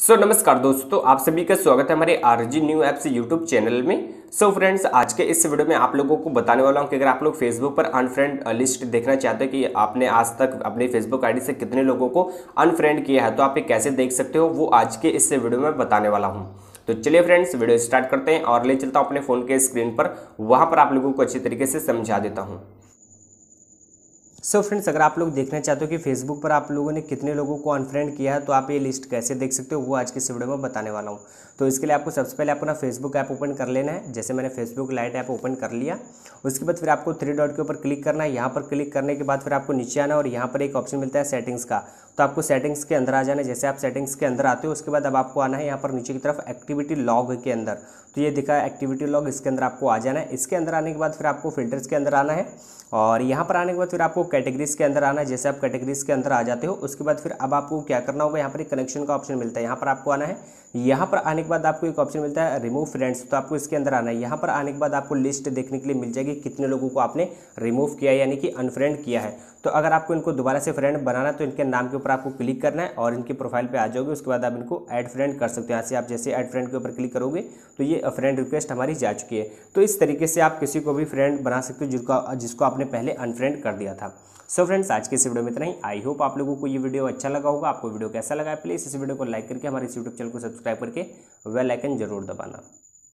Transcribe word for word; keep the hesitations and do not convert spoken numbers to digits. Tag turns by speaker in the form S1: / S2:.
S1: सो so, नमस्कार दोस्तों, आप सभी का स्वागत है हमारे RG new apps YouTube channel में। सो so, फ्रेंड्स, आज के इस वीडियो में आप लोगों को बताने वाला हूं कि अगर आप लोग फेसबुक पर अनफ्रेंड लिस्ट देखना चाहते हो कि आपने आज तक अपनी फेसबुक आईडी से कितने लोगों को अनफ्रेंड किया है तो आप ये कैसे देख सकते हो, वो आज के इस वीडियो में बताने वाला हूँ। तो चलिए फ्रेंड्स, वीडियो स्टार्ट करते हैं और ले चलता हूँ अपने फ़ोन के स्क्रीन पर, वहाँ पर आप लोगों को अच्छी तरीके से समझा देता हूँ। सो so फ्रेंड्स, अगर आप लोग देखना चाहते हो कि फेसबुक पर आप लोगों ने कितने लोगों को अनफ्रेंड किया है तो आप ये लिस्ट कैसे देख सकते हो, वो आज के इस वीडियो में बताने वाला हूँ। तो इसके लिए आपको सबसे पहले अपना फेसबुक ऐप ओपन कर लेना है। जैसे मैंने फेसबुक लाइट ऐप ओपन कर लिया, उसके बाद फिर आपको थ्री डॉट के ऊपर क्लिक करना है। यहाँ पर क्लिक करने के बाद फिर आपको नीचे आना और यहाँ पर एक ऑप्शन मिलता है सेटिंग्स का, तो आपको सेटिंग्स के अंदर आ जाना है। जैसे आप सेटिंग्स के अंदर आते हो उसके बाद अब आपको आना है यहाँ पर नीचे की तरफ एक्टिविटी लॉग के अंदर, तो ये दिखा है एक्टिविटी लॉग, इसके अंदर आपको आ जाना है। इसके अंदर आने के बाद फिर आपको फिल्टर्स के अंदर आना है और यहाँ पर आने के बाद फिर आपको कैटेगरीज के अंदर आना है। जैसे आप कैटेगरीज के अंदर आ जाते हो उसके बाद फिर अब आपको क्या करना होगा, यहाँ पर एक कनेक्शन का ऑप्शन मिलता है, यहाँ पर आपको आना है। यहाँ पर आने के बाद आपको एक ऑप्शन मिलता है रिमूव फ्रेंड्स, तो आपको इसके अंदर आना है। यहाँ पर आने के बाद आपको लिस्ट देखने के लिए मिल जाएगी कितने लोगों को आपने रिमूव किया यानी कि अनफ्रेंड किया है। तो अगर आपको इनको दोबारा से फ्रेंड बनाना है तो इनके नाम के ऊपर आपको क्लिक करना है और इनकी प्रोफाइल पे आ जाओगे। उसके बाद आप इनको ऐड फ्रेंड कर सकते हो। यहाँ से आप जैसे ऐड फ्रेंड के ऊपर क्लिक करोगे तो ये फ्रेंड रिक्वेस्ट हमारी जा चुकी है। तो इस तरीके से आप किसी को भी फ्रेंड बना सकते हो जिसको जिसको आपने पहले अनफ्रेंड कर दिया था। सो फ्रेंड्स, आज के इस वीडियो में इतना ही। आई होप आप लोगों को ये वीडियो अच्छा लगा होगा। आपको वीडियो कैसा लगा है प्लीज़ इस वीडियो को लाइक करके हमारे यूट्यूब चैनल को सब्सक्राइब करके बेल आइकन जरूर दबाना।